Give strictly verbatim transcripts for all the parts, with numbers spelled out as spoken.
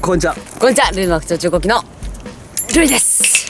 こんにちは。 こんにちは。ルーの口中国のルイです。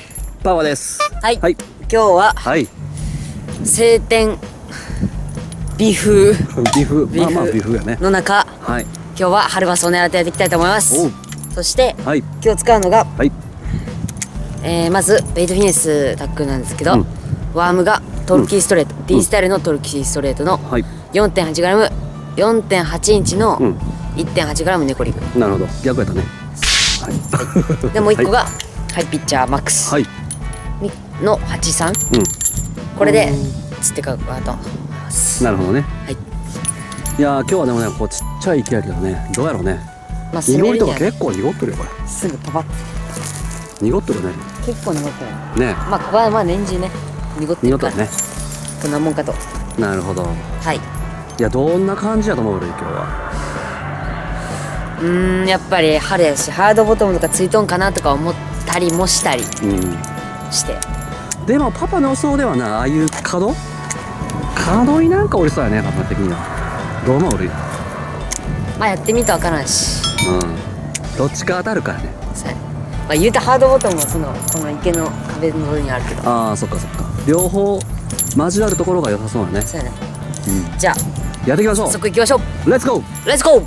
パパです。 はい。 はい。 今日ははい。 晴天美風ビフ、まあまあビフやね。 の中、 はい。 今日は春バスを狙ってやっていきたいと思います。 おう。 そしてはい。 今日使うのが、 はい。 えー、まずベイトフィネスタックルなんですけど、 うん、 ワームがトルキーストレート、うん、D スタイルのトルキーストレートの よんてんはちグラム、よんてんはちインチの いってんはちグラム ネコリグ。 なるほど。逆やったね。はい。 はい、でもう一個が、はい、ハイピッチャーマックスのはちじゅうさん、うん、これで釣ってかうかと思います。 なるほどね。 はい。 いやー今日はでもねこうちっちゃい池やけどね、どうやろうね。まあ濁りとか結構濁ってるよこれ。 すぐパパッ。 濁ってるね。結構濁ってるね。まあここはまあ年中ね濁ってるからね。こんなもんかと。 なるほど。 はい。 いやどんな感じやと思うよ今日は。 うーんやっぱり春やしハードボトムとかついとんかなとか思ったりもしたりして、 うん、でもパパの予想ではな、ああいう角角になんかおりそうやね、パパ的には。どう思う？俺まあやってみたら分からんし、 うん、どっちか当たるからね。 そうやね。まあ言うとハードボトムもそのこの池の壁の上にあるけど、 ああそっかそっか、両方交わるところが良さそうだね。 そうやね、うん、じゃあやっていきましょう。 早速行きましょう。 レッツゴーレッツゴー。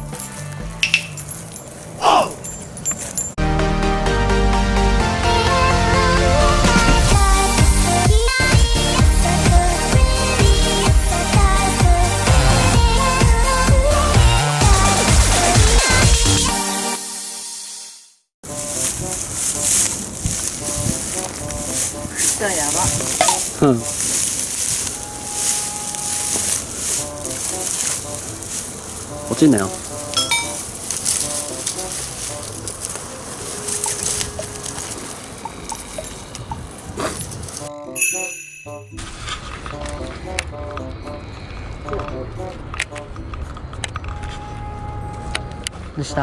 やば。うん。 落ちんなよ。 どうした？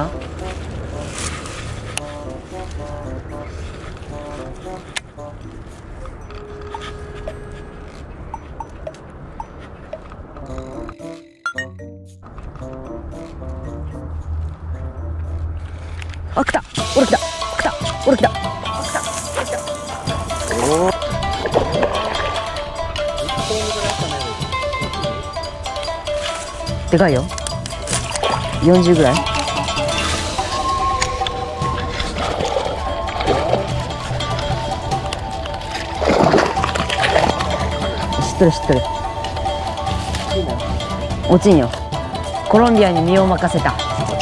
あ、来た、俺来た、来た、俺来た、来た、俺来た。おお。でかいよ。四十ぐらい。知ってる知ってる。落ちんよ。コロンビアに身を任せた。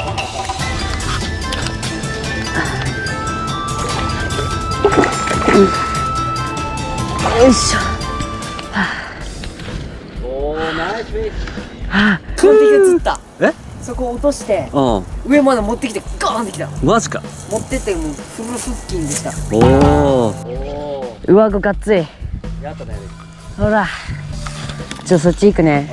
よいしょ。 おーナイスフィッシュ。 はあ、完璧で釣った。 え？ そこ落として、 うん、 上まで持ってきてガーンってきた。 マジか。 持ってってもうフル腹筋でした。 おお。上顎がっつい。 やったね。 ほら。ちょっとそっち行くね。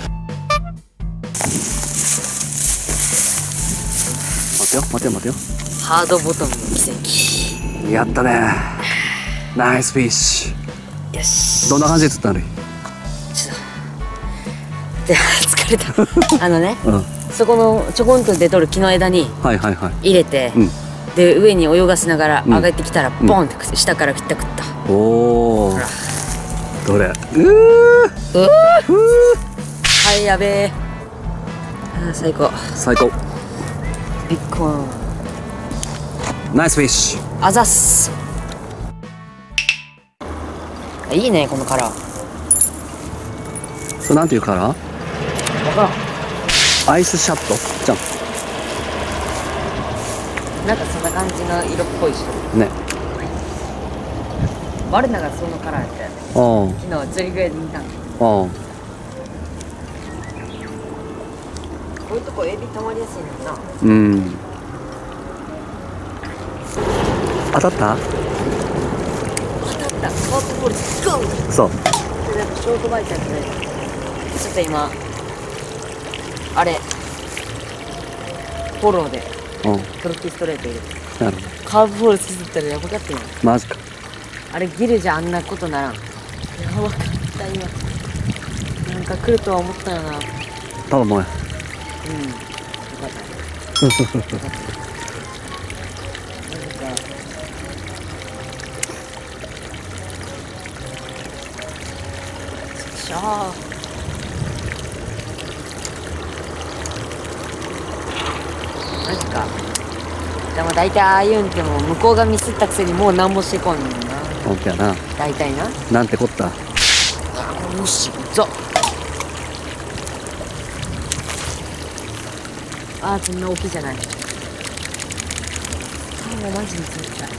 待てよ待てよ待てよ。 ハードボトムの奇跡。 やったね。ナイスフィッシュ。 よし。 どんな感じで釣ったの？ ちょっとで疲れた。あのね、うん、そこのちょこんと出とる木の枝に入れて、うん、で上に泳がせながら上がってきたらボンって下から食った食った。 おお。どれ？うーうーはいやべえ。あ最高最高。 ビッグワン。 ナイスフィッシュ。 あざっす。いいねこのカラー。 それなんていうカラー？ 分からん。 アイスシャットじゃん。 なんかそんな感じの色っぽいしね。 我ながらそのカラーやったよね。昨日釣り具屋で見たんだ。こういうとこエビ溜まりやすいのな。 うん。当たった？ カープボールゴー。 そう。 でショートバイクやってちょっと今あれフォローでトロッキーストレート入れて、なるほど。カーブボールつけてたらやばかったよ。 マジか。 あれギルじゃあんなことならん。やばかった今。なんか来るとは思ったよな。 多分もうや。 うん。よかった。よかった。 しゃー。マジか。でも大体ああいうんっても向こうがミスったくせにもう何もしてこんねんな。 ほんとやな。 大体な。 なんてこった。 よし、ぞ。ああ、そんな大きいじゃない。もうマジについたい。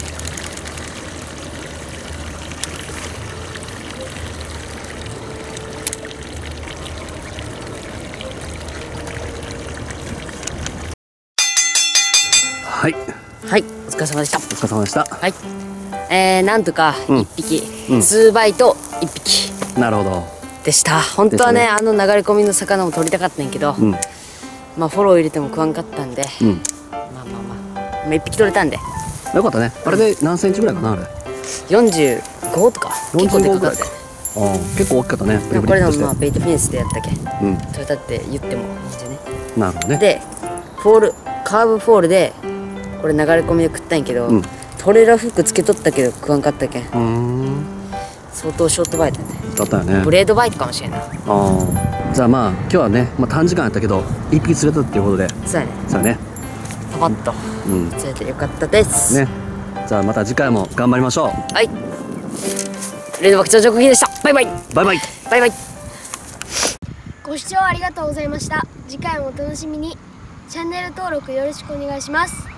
はい。 はい、お疲れ様でした。お疲れ様でした。 はい。えー、なんとか一匹、 うん、 数倍と一匹。 なるほど。 でした。本当はね、ねあの流れ込みの魚も取りたかったんやけど、うん、まあフォロー入れても食わんかったんで、うん、まあまあまあ、まあ一匹取れたんで。 よかったね。あれで何センチぐらいかなあれ。 四十五とか。結構でかかった。ああ、結構大きかったね。 これのまあベイトフェンスでやったけ、うん、取れたって言ってもいいんじゃね。なるほどね。で、フォールカーブフォールでこれ流れ込みで食ったんやけど、うん、トレーラーフックつけとったけど食わんかったけん。相当ショートバイトね。だったよね。ブレードバイトかもしれんない。ああ。じゃあまあ今日はね、まあ短時間やったけど一匹釣れたっていうことで。 そうやね。 そうやね。 パパッと釣れてよかったです。 ね。じゃあまた次回も頑張りましょう。 はい。レードバック長コキでした。バイバイ。 バイバイ。 バイバイ。 ご視聴ありがとうございました。次回もお楽しみに。チャンネル登録よろしくお願いします。